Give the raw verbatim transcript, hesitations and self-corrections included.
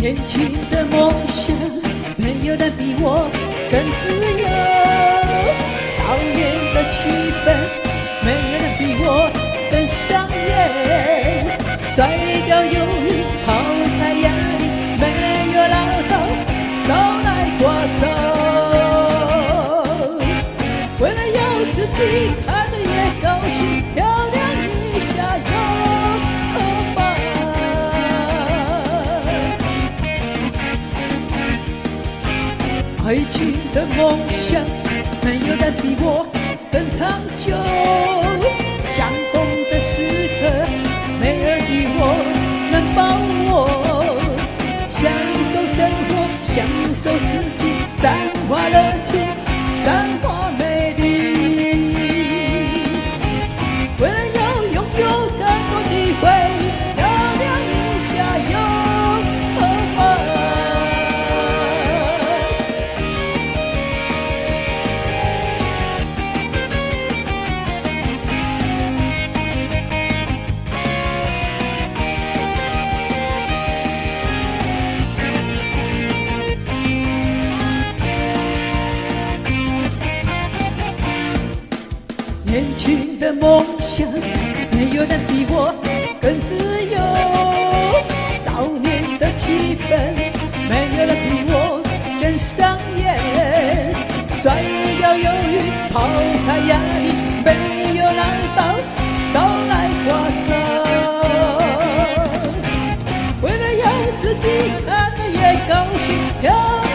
年轻的梦想，没有人比我更自由。少年的气氛，没有人比我更赏眼。甩掉忧郁，抛开压力，没有牢头，少来刮走。为了有自己看得越高兴，漂亮一下又何妨？爱情的梦想，没有人比我更长久。相逢的时刻，没人比我能把握。享受生活，享受自己，散发热情，散发美丽。为了要拥有更多机会，漂亮一下又何妨？年轻的梦想，没有人比我更自由。少年的气氛，没有人比我更赏眼。甩掉忧郁，抛开压力，没有牢骚，少来刮走。为了有自己看得越高兴，漂亮。